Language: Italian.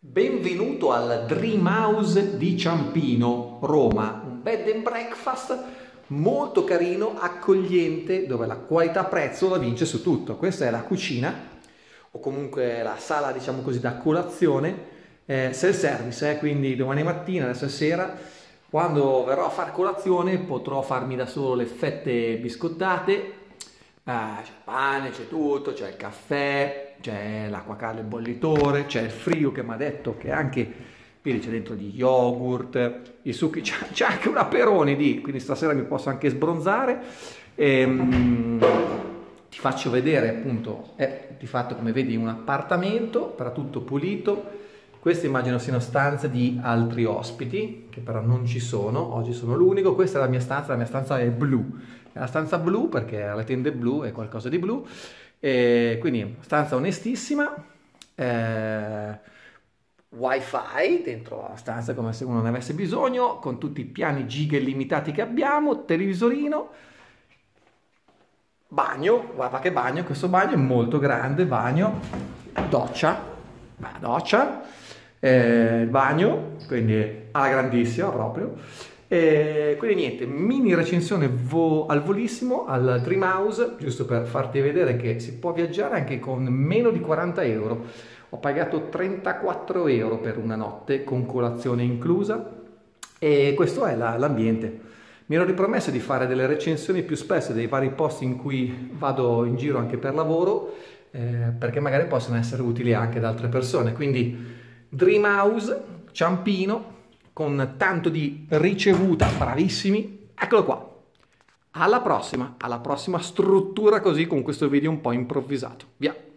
Benvenuto al Dream House di Ciampino, Roma, un bed and breakfast molto carino, accogliente, dove la qualità-prezzo la vince su tutto. Questa è la cucina, o comunque la sala, diciamo così, da colazione, self-service, quindi domani mattina, adesso sera, quando verrò a fare colazione potrò farmi da solo le fette biscottate. C'è il pane, c'è tutto, c'è il caffè, c'è l'acqua calda, il bollitore, c'è il frigo che mi ha detto che anche, vedi, c'è dentro gli yogurt, i succhi, c'è anche un aperone di, quindi stasera mi posso anche sbronzare. Ti faccio vedere appunto, di fatto come vedi un appartamento, per tutto pulito. Queste immagino siano stanze di altri ospiti, che però non ci sono, oggi sono l'unico. Questa è la mia stanza è blu. È la stanza blu perché ha le tende blu e qualcosa di blu, quindi stanza onestissima, wifi dentro la stanza come se uno ne avesse bisogno, con tutti i piani giga illimitati che abbiamo, televisorino, bagno, guarda che bagno, questo bagno è molto grande, bagno, doccia, il bagno, quindi alla grandissima proprio. Quindi niente, mini recensione al volissimo al Dream House, giusto per farti vedere che si può viaggiare anche con meno di 40 euro. Ho pagato 34 euro per una notte con colazione inclusa e questo è l'ambiente. Mi ero ripromesso di fare delle recensioni più spesso dei vari posti in cui vado in giro anche per lavoro, perché magari possono essere utili anche ad altre persone. Quindi Dream House, Ciampino, con tanto di ricevuta, bravissimi, eccolo qua. Alla prossima struttura così con questo video un po' improvvisato. Via!